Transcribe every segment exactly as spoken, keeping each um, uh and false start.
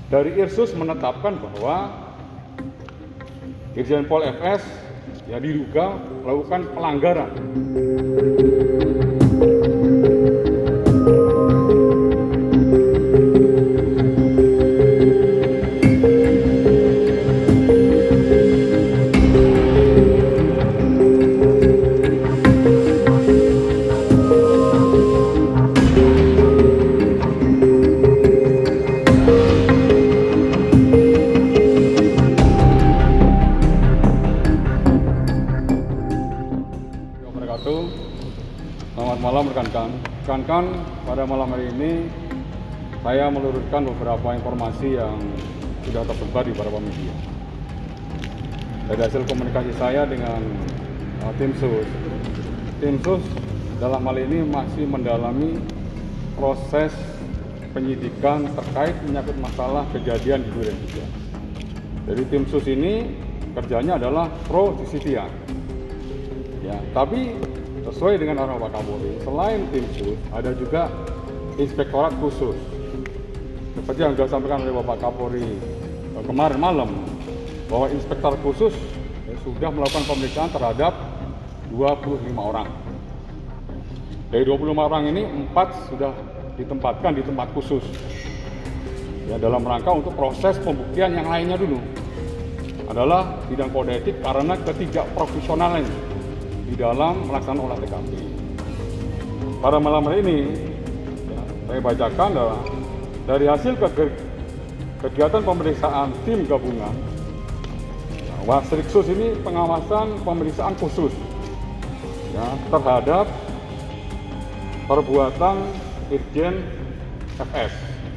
dari Irsus menetapkan bahwa Irjen Pol F S ya diduga melakukan pelanggaran. Selamat malam rekan-rekan. Rekan-rekan, pada malam hari ini saya meluruskan beberapa informasi yang sudah tersebar di beberapa media. Dari hasil komunikasi saya dengan uh, tim sus, tim sus dalam hal ini masih mendalami proses penyidikan terkait menyangkut masalah kejadian di Duren tiga. Jadi tim sus ini kerjanya adalah pro justisia. Ya, tapi sesuai dengan arahan Pak Kapolri, selain tim sus, ada juga inspektorat khusus. Seperti yang sudah disampaikan oleh Bapak Kapolri kemarin malam, bahwa inspektor khusus ya, sudah melakukan pemeriksaan terhadap dua puluh lima orang. Dari dua puluh lima orang ini, empat sudah ditempatkan di tempat khusus. Ya, dalam rangka untuk proses pembuktian yang lainnya dulu. Adalah bidang kode etik karena ketidakprofesionalan di dalam melaksanakan olah T K P. Pada malam hari ini, ya, saya bacakan adalah dari hasil kegiatan pemeriksaan tim gabungan, ya, Wasriksus ini pengawasan pemeriksaan khusus ya, terhadap perbuatan Irjen F S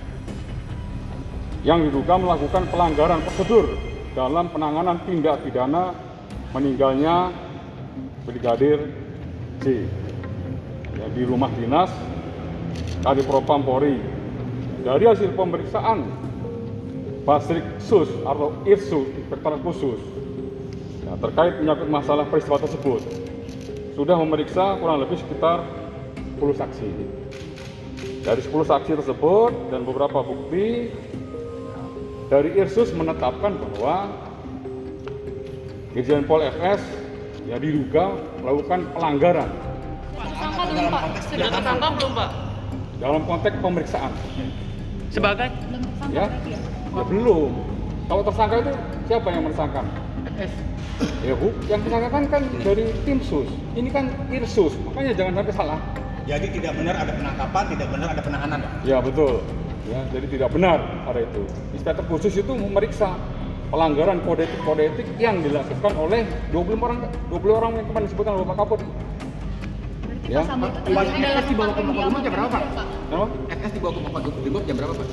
yang diduga melakukan pelanggaran prosedur dalam penanganan tindak pidana meninggalnya Brigadir C ya, di rumah dinas Kadipropam Polri. Dari hasil pemeriksaan Basriksus atau Irsus, inspektorat khusus ya, terkait menyangkut masalah peristiwa tersebut, sudah memeriksa kurang lebih sekitar sepuluh saksi. Dari sepuluh saksi tersebut dan beberapa bukti, dari Irsus menetapkan bahwa Irjen Pol F S ya diduga melakukan pelanggaran. Tersangka belum Pak? Sudah tersangka belum Pak? Dalam konteks pemeriksaan. Sebagai? Ya, ya belum. Kalau tersangka itu siapa yang menersangkakan? F S. Ya bu, yang tersangkakan kan dari tim sus. Ini kan Irsus, makanya jangan sampai salah. Jadi tidak benar ada penangkapan, tidak benar ada penahanan, Pak? Ya betul. Ya, jadi tidak benar pada itu. Inspektur khusus itu memeriksa pelanggaran kode etik kode etik yang dilakukan oleh dua puluh orang dua puluh orang yang kemarin disebutkan oleh Pak Kapolri. Ya. Pak, F S dibawa ke Makobrimob jam berapa, Pak? Kenapa? F S dibawa ke Makobrimob jam berapa, Pak?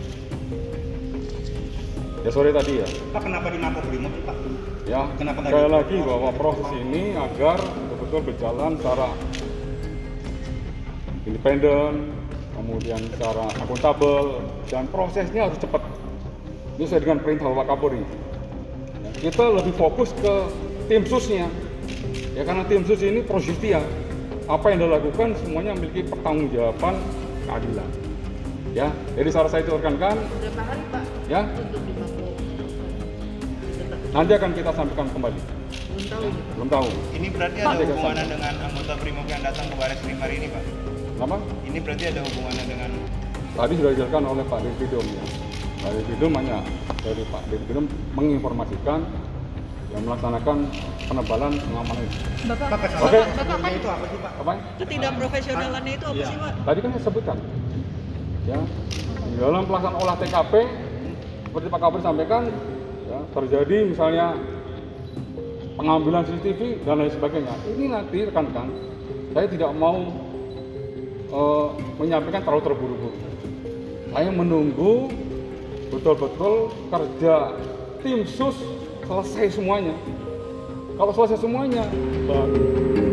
Ya sore tadi ya. Pak, kenapa di Makobrimob, Pak? Ya, Kenapa nggak sekali di- lagi bahwa proses ini agar betul-betul berjalan secara independen, kemudian secara akuntabel, dan prosesnya harus cepat. Ini sesuai dengan perintah Bapak Kapolri. Ya, kita lebih fokus ke tim susnya, ya karena tim sus ini pro justia. Apa yang dilakukan semuanya memiliki pertanggungjawaban keadilan. Ya, jadi saran saya itu rekan-rekan. Berapa hari Pak? Ya, Untuk di Mako? nanti akan kita sampaikan kembali. Belum tahu. Belum tahu. Ini berarti Pak, ada saya hubungannya kesana. dengan anggota Brimob yang datang ke Baris Krim hari ini, Pak? Nama? Ini berarti ada hubungannya dengan Tadi sudah dijelaskan oleh Pak Dirpidum ya. Pak Dirpidum hanya dari Pak Dirpidum menginformasikan yang melaksanakan penebalan pengamanan itu. Bapak, Pak, Bapak, Oke. Bapak kan itu apa sih, Pak? Apa? ketidakprofesionalannya itu apa Iya. sih Pak? Tadi kan saya sebutkan. Ya, di dalam pelaksanaan olah T K P seperti Pak Kapolri sampaikan, ya, terjadi misalnya pengambilan C C T V dan lain sebagainya. Ini nanti rekan-rekan, saya tidak mau uh, menyampaikan terlalu terburu-buru. Saya menunggu betul-betul kerja tim sus selesai semuanya. Kalau selesai semuanya, baru